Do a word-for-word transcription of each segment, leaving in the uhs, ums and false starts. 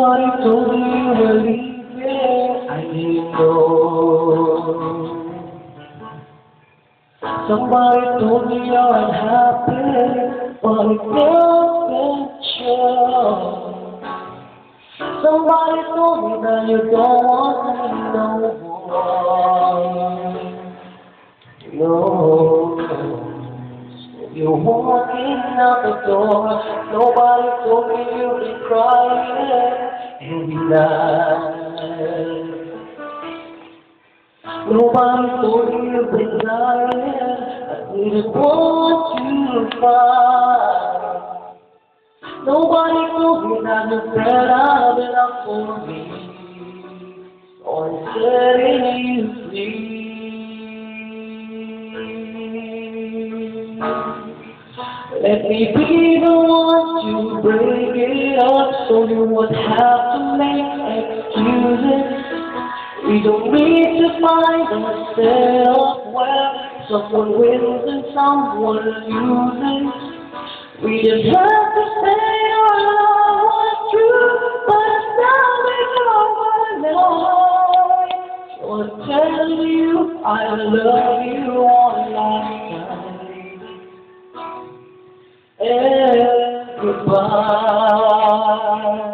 Somebody told me you were leaving, I didn't know. Somebody told me you're unhappy, but it wasn't true. Somebody told me that you don't want me no more. No, you're walking out the door. Nobody told me you'd be crying every night. Nobody told me you'd be lying. I didn't want to fight. Nobody told me that you said I've been up for me, so I'm setting you free. Let me be the one to break it up, so you won't have to make excuses. We don't need to find a set up where someone wins and someone loses. We just have to say our love was true, but now we know I know. So I tell you I love you one last time. And goodbye.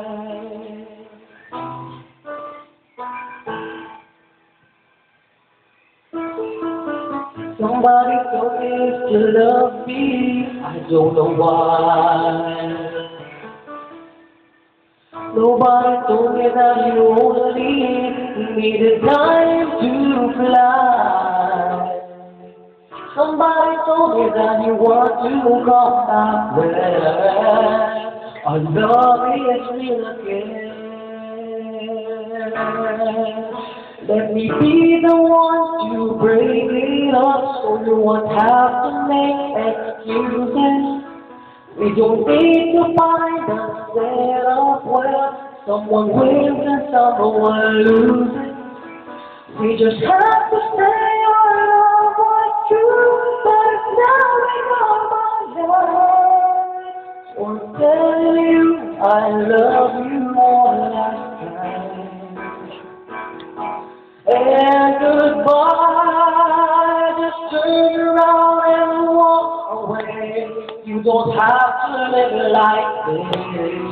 Somebody told me to love me, I don't know why. Nobody told me that you only needed time to fly. Somebody told me that you want to come back where our love is real again. Let me be the one to break it up, so you won't have to make excuses. We don't need to find a setup where someone wins and someone loses. We just have to say our love was true, but now we know my life. So I'll tell you I love you one last time. And goodbye, just turn around and walk away. You don't have to live like this.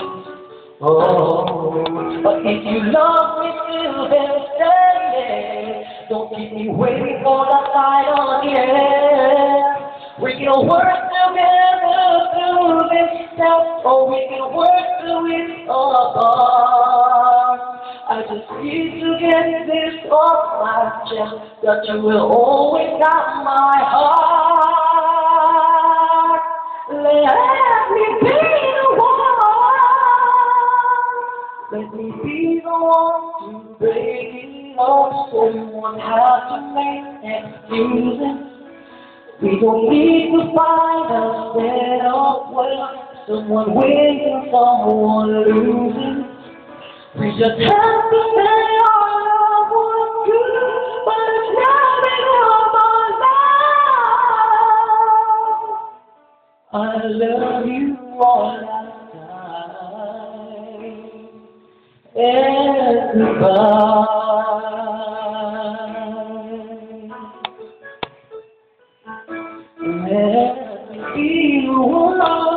Oh, but if you love me still, then stay. Don't keep me waiting for the final again. We can work together through this stuff, or we can work through it apart. I just need to get this off my chest, that you will always have my heart. Let me be the one. Let me be the one to break it up, so you won't have to make excuses. We don't need to find a setup where someone wins and someone loses. We just have to say our love was good, but it's now become our love. I love you all last time, and goodbye. Let me be the one.